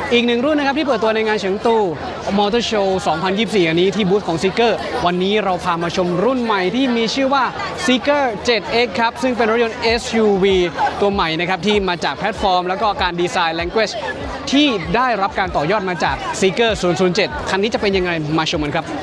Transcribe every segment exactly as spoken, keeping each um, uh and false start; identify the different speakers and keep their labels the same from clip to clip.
Speaker 1: อีกหนึ่งรุ่นนะครับที่เปิดตัวในงานเฉิงตูมอเตอร์โชว์ สองพันยี่สิบสี่ อันนี้ที่บูธของ Zeekr วันนี้เราพามาชมรุ่นใหม่ที่มีชื่อว่า Zeekr เจ็ด เอ็กซ์ ครับซึ่งเป็นรถยนต์ เอส ยู วี ตัวใหม่นะครับที่มาจากแพลตฟอร์มแล้วก็การดีไซน์ language ที่ได้รับการต่อยอดมาจาก Zeekr ศูนย์ ศูนย์ เจ็ด คันนี้จะเป็นยังไงมาชมกันครับ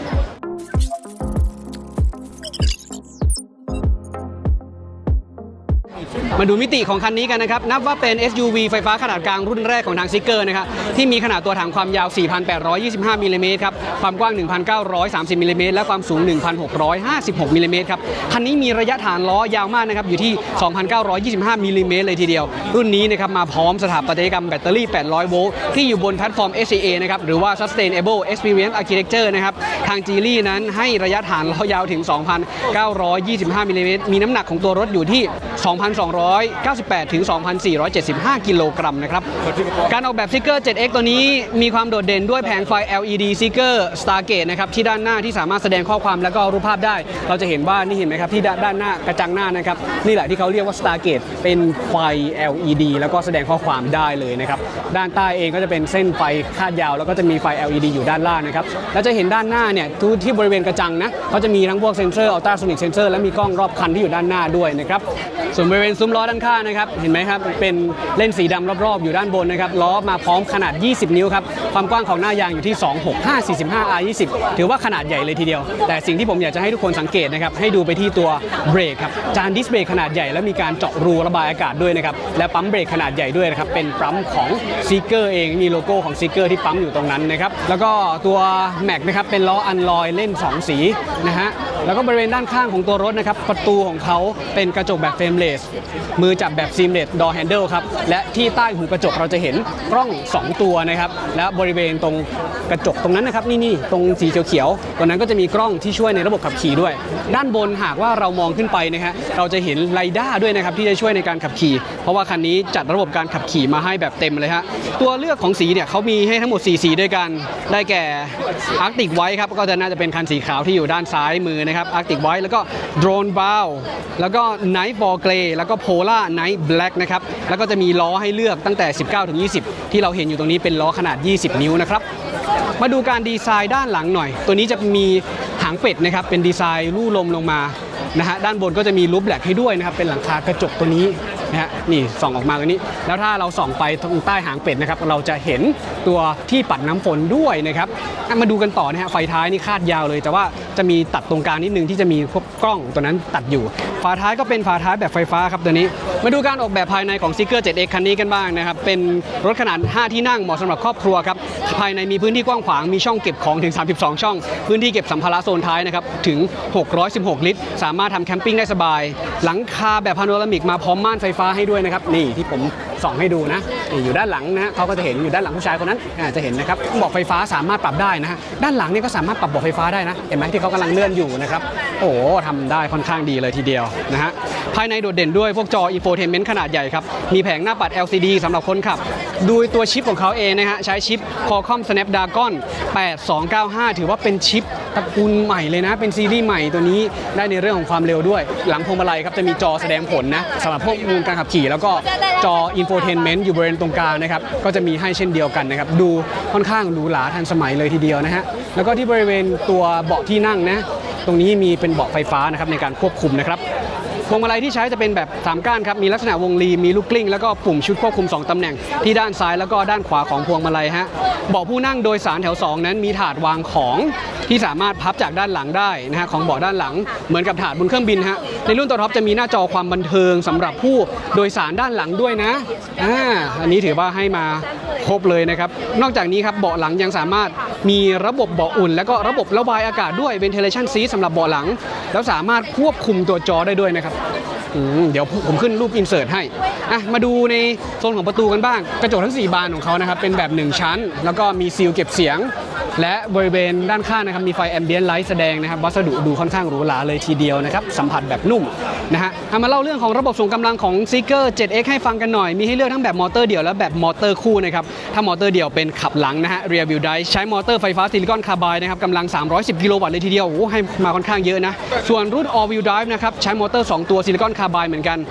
Speaker 1: มาดูมิติของคันนี้กันนะครับนับว่าเป็น เอส ยู วี ไฟฟ้าขนาดกลางรุ่นแรกของทาง Zeekr นะครับที่มีขนาดตัวถังความยาว สี่พันแปดร้อยยี่สิบห้า มิลลิเมตรครับความกว้าง หนึ่งพันเก้าร้อยสามสิบ มิลลิเมตรและความสูง หนึ่งพันหกร้อยห้าสิบหก มิลลิเมตรครับคันนี้มีระยะฐานล้อยาวมากนะครับอยู่ที่ สองพันเก้าร้อยยี่สิบห้า มิลลิเมตรเลยทีเดียวรุ่นนี้นะครับมาพร้อมสถาปัตยกรรมแบตเตอรี่แปดร้อยโวลต์ที่อยู่บนแพลตฟอร์ม เอ ซี เอ นะครับหรือว่า Sustainable Experience Architecture นะครับทาง Geely นั้นให้ระยะฐานล้อยาวถึง สองพันเก้าร้อยยี่สิบห้า มิลลิเมตรมีน้ำหนักของตัวรถอยู่ที่ สองพันสองร้อยเก้าสิบแปด ถึง สองพันสี่ร้อยเจ็ดสิบห้า กิโลกรัมนะครับการออกแบบ Zeekr เจ็ด เอ็กซ์ ตัวนี้มีความโดดเด่นด้วยแผงไฟ แอล อี ดี Zeekr Stargate นะครับที่ด้านหน้าที่สามารถแสดงข้อความและก็รูปภาพได้เราจะเห็นว่านี่เห็นไหมครับที่ด้านหน้ากระจังหน้านะครับนี่แหละที่เขาเรียกว่า Stargate เป็นไฟ แอล อี ดี แล้วก็แสดงข้อความได้เลยนะครับด้านใต้เองก็จะเป็นเส้นไฟคาดยาวแล้วก็จะมีไฟ แอล อี ดี อยู่ด้านล่างนะครับแล้วจะเห็นด้านหน้าเนี่ยที่บริเวณกระจังนะเขาจะมีทั้งพวกเซ็นเซอร์อัลตราโซนิกเซ็นเซอร์และมีกล้องรอบคันที่อยู่ด้านหน้าด้วยนะครับส่วนบริเวณซุ้มล้อด้านข้างนะครับเห็นไหมครับเป็นเล่นสีดำรอบๆอยู่ด้านบนนะครับล้อมาพร้อมขนาดยี่สิบนิ้วครับความกว้างของหน้ายางอยู่ที่ สองหกห้า สี่สิบห้า อาร์ ยี่สิบ ถือว่าขนาดใหญ่เลยทีเดียวแต่สิ่งที่ผมอยากจะให้ทุกคนสังเกตนะครับให้ดูไปที่ตัวเบรกครับจานดิสเบรกขนาดใหญ่และมีการเจาะรูระบายอากาศด้วยนะครับและปั๊มเบรกขนาดใหญ่ด้วยนะครับเป็นปั๊มของ Zeekr เองมีโลโก้ของ Zeekr ที่ปั๊มอยู่ตรงนั้นนะครับแล้วก็ตัวแม็กนะครับเป็นล้ออัลลอยเล่นสองสีนะฮะแล้วก็บริเวณด้านข้างของตัวรถนะครับประตูของเขาเป็นกระจกแบบเฟรมเลสมือจับแบบซีมเลสดอร์แฮนเดิลครับและที่ใต้หูกระจกเราจะเห็นกล้องสองตัวนะครับและบริเวณตรงกระจกตรงนั้นนะครับนี่นี่ตรงสีเขียวๆตรงนั้นก็จะมีกล้องที่ช่วยในระบบขับขี่ด้วยด้านบนหากว่าเรามองขึ้นไปนะฮะเราจะเห็นไรด้าด้วยนะครับที่จะช่วยในการขับขี่เพราะว่าคันนี้จัดระบบการขับขี่มาให้แบบเต็มเลยฮะตัวเลือกของสีเนี่ยเขามีให้ทั้งหมดสี่สีด้วยกันได้แก่ Arctic White ครับก็จะน่าจะเป็นคันสีขาวที่อยู่ด้านซ้ายมือนะครับ Arctic White แล้วก็ Drone Brown แล้วก็ Nightfall Grey แล้วก็ Polar Night Black นะครับแล้วก็จะมีล้อให้เลือกตั้งแต่สิบเก้าถึงยี่สิบที่เราเห็นอยู่ตรงนี้เป็นล้อขนาดยี่สิบนิ้วนะครับมาดูการดีไซน์ด้านหลังหน่อยตัวนี้จะมีหางเป็ดนะครับเป็นดีไซน์ลู่ลมลงมานะฮะด้านบนก็จะมีรูปแบล็กให้ด้วยนะครับเป็นหลังคากระจกตัวนี้นะฮะนี่ส่องออกมาตรงนี้แล้วถ้าเราส่องไปตรงใต้หางเป็ดนะครับเราจะเห็นตัวที่ปัดน้ำฝนด้วยนะครับมาดูกันต่อนะฮะไฟท้ายนี่คาดยาวเลยแต่ว่าจะมีตัดตรงกลางนิดนึงที่จะมีพวกกล้องตัวนั้นตัดอยู่ฝาท้ายก็เป็นฝาท้ายแบบไฟฟ้าครับตัวนี้มาดูการออกแบบภายในของ Zeekr เจ็ด เอ็กซ์ คันนี้กันบ้างนะครับเป็นรถขนาดห้าที่นั่งเหมาะสำหรับครอบครัวครับภายในมีพื้นที่กว้างขวางมีช่องเก็บของถึงสามสิบสองช่องพื้นที่เก็บสัมภาระโซนท้ายนะครับถึงหกร้อยสิบหกลิตรสามารถทำแคมปิ้งได้สบายหลังคาแบบพาโนรามิกมาพร้อมม่านไฟฟ้าให้ด้วยนะครับนี่ที่ผมส่องให้ดูนะอยู่ด้านหลังนะเขาก็จะเห็นอยู่ด้านหลังผู้ชายคนนั้นจะเห็นนะครับเบาะไฟฟ้าสามารถปรับได้นะฮะด้านหลังนี่ก็สามารถปรับเบาะไฟฟ้าได้นะเห็นไหมที่เขากำลังเลื่อนอยู่นะครับโอ้โหทำได้ค่อนข้างดีเลยทีเดียวนะฮะภายในโดดเด่นด้วยพวกจอ Infotainment ขนาดใหญ่ครับมีแผงหน้าปัด แอล ซี ดี สำหรับคนขับดูตัวชิปของเขาเองนะฮะใช้ชิป Qualcomm Snapdragon แปดสองเก้าห้าถือว่าเป็นชิปตระกูลใหม่เลยนะเป็นซีรีส์ใหม่ตัวนี้ได้ในเรื่องของความเร็วด้วยหลังพวงมาลัยครับจะมีจอแสดงผลนะสำหรับพวกมูลการขับขี่แล้วก็จอ Infotainment อยู่บริเวณตรงกลางนะครับก็จะมีให้เช่นเดียวกันนะครับดูค่อนข้างหรูหราทันสมัยเลยทีเดียวนะฮะแล้วก็ที่บริเวณตัวเบาะที่นั่งนะตรงนี้มีเป็นเบาะไฟฟ้านะครับในการควบคุมนะครับพวงมาลัยที่ใช้จะเป็นแบบสามก้านครับมีลักษณะวงรีมีลูกกลิ้งแล้วก็ปุ่มชุดควบคุมสองตำแหน่งที่ด้านซ้ายแล้วก็ด้านขวาของพวงมาลัยฮะเบาะผู้นั่งโดยสารแถวสองนั้นมีถาดวางของที่สามารถพับจากด้านหลังได้นะฮะของเบาะด้านหลังเหมือนกับถาดบนเครื่องบินฮะในรุ่นตัวท็อปจะมีหน้าจอความบันเทิงสำหรับผู้โดยสารด้านหลังด้วยนะอ่าอันนี้ถือว่าให้มาครบเลยนะครับนอกจากนี้ครับเบาะหลังยังสามารถมีระบบเบาะอุ่นแล้วก็ระบบระบายอากาศด้วย ventilation seat สำหรับเบาะหลังแล้วสามารถควบคุมตัวจอได้ด้วยนะครับเดี๋ยวผมขึ้นรูปอินเสิร์ตให้อ่ะมาดูในโซนของประตูกันบ้างกระจกทั้งสี่บานของเขานะครับเป็นแบบหนึ่งชั้นแล้วก็มีซีลเก็บเสียงและบริเวณด้านข้างนะครับมีไฟแอมเบียนไลท์แสดงนะครับวัสดุดูค่อนข้างหรูหราเลยทีเดียวนะครับสัมผัสแบบนุ่มนะฮะมาเล่าเรื่องของระบบส่งกำลังของ Zeekr เจ็ด เอ็กซ์ ให้ฟังกันหน่อยมีให้เลือกทั้งแบบมอเตอร์เดี่ยวและแบบมอเตอร์คู่นะครับถ้ามอเตอร์เดี่ยวเป็นขับหลังนะฮะ Rear Wheel Drive ใช้มอเตอร์ไฟฟ้าซิลิคอนคาร์ไบด์นะครับกำลังสามร้อยสิบกิโลวัตต์เลยทีเดียวโอ้ให้มาค่อนข้างเยอะนะส่วนรุ่น All Wheel Drive นะครับใช้มอเตอร์สองตัวซิลิคอนคาร์ไบด์เหมือนกันพ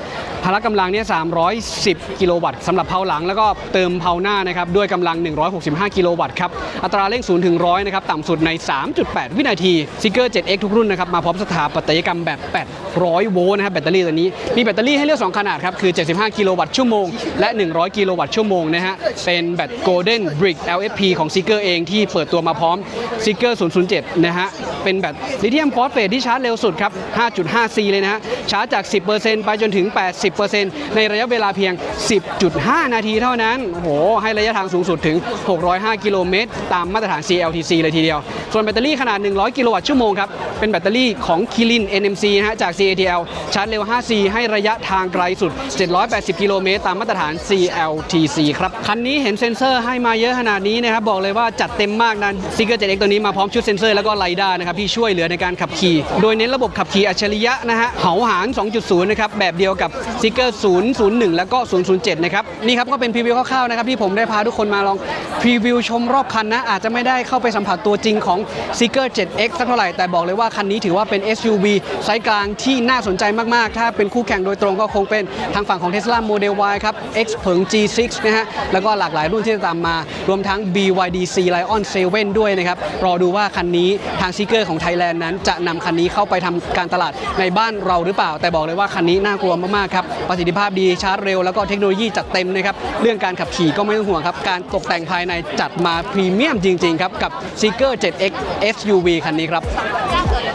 Speaker 1: ละกำลังเนี่ยสามร้อยสิบกิโลวัตต์สำหรับเพลาหลังแล้วก็เติมเพลาหน้านะครับด้วยกำลังหนึ่งร้อยหกสิบห้ากิโลวัตต์ครับอัตราเร่งศูนย์ถึงหนึ่งร้อยนะครับต่ำสุดใน สามจุดแปด วินาที Seeker เซเว่น เอ็กซ์ ทุกรุ่นนะครับมาพร้อมสถาปัตยกรรมแบบแปดร้อยโวลต์นะครับแบตเตอรี่ตัวนี้มีแบตเตอรี่ให้เลือกสองขนาดครับคือเจ็ดสิบห้ากิโลวัตต์ชั่วโมงและหนึ่งร้อยกิโลวัตต์ชั่วโมงนะฮะเป็นแบต Golden Brick แอล เอฟ พี ของ Seeker เองที่เปิดตัวมาพร้อม Seeker ศูนย์ ศูนย์ เจ็ดนะฮะเป็นแบตลิเธียมฟอสเฟตที่ชาร์จเร็วสุดครับ ห้าจุดห้า ซี เลยนะฮะชาร์จจาก สิบเปอร์เซ็นต์ ไปจนถึง แปดสิบเปอร์เซ็นต์ ในระยะเวลาเพียง สิบจุดห้า นาทีเท่านั้นโอ้โหให้ระยะทางสูงสุดถึงหกร้อยห้ากิโลเมตรตามมาตรฐาน ซี แอล ที ซี เลยทีเดียวส่วนแบตเตอรี่ขนาดหนึ่งร้อยกิโลวัตต์ชั่วโมงครับเป็นแบตเตอรี่ของ Kirin เอ็น เอ็ม ซี นะฮะจาก ซี เอ ที แอล ชาร์จเร็ว ห้า ซี ให้ระยะทางไกลสุดเจ็ดร้อยแปดสิบกิโลเมตรตามมาตรฐาน ซี แอล ที ซี ครับคันนี้เห็นเซ็นเซอร์ให้มาเยอะขนาดนี้นะครับบอกเลยว่าจัดเต็มมากนะ Seeker เซเว่น เอ็กซ์ ตัวนี้มาพร้อมชุดเซ็นเซอร์แล้วก็ไลด้านะครับที่ช่วยเหลือในการขับขี่โดยเน้นระบบขับขี่อัจฉริยะนะฮะเหาหาร สองจุดศูนย์ นะครับแบบเดียวกับ Seeker ศูนย์ ศูนย์ หนึ่ง แล้วก็ ศูนย์ ศูนย์ เจ็ด นะครับนี่ครับก็เป็นพรีวิวคร่าวๆนะครับที่ผมได้พาทุกคนมาลองพรีวิวชมรอบคันนะอาจจะไม่ได้เข้าไปสัมผัสตัวจริงของ Seeker เซเว่น เอ็กซ์ สักเท่าไหร่แต่บอกเลยว่าคันนี้ถือว่าเป็น เอส ยู วี ไซส์กลางที่น่าสนใจมากๆถ้าเป็นคู่แข่งโดยตรงก็คงเป็นทางฝั่งของ Tesla Model Y ครับ X เผิง จี ซิกซ์ นะฮะแล้วก็หลากหลายรุ่นที่จะตามมารวมทั้ง บี วาย ดี ซี Lion เซเว่น ด้วยนะครับรอดูว่าคันนี้ทาง Seeker ของไทยแลนด์นั้นจะนำคันนี้เข้าไปทำการตลาดในบ้านเราหรือเปล่าแต่บอกเลยว่าคันนี้น่ากลัวมากๆครับประสิทธิภาพดีชาร์จเร็วแล้วก็เทคโนโลยีจัดเต็มนะครับเรื่องการขับขี่ก็ไม่ต้องห่วงครับการตกแต่งภายในจัดมาพรีเมียมจริงๆครับกับ Seeker เซเว่น เอ็กซ์ เอส ยู วี คันนี้ครับ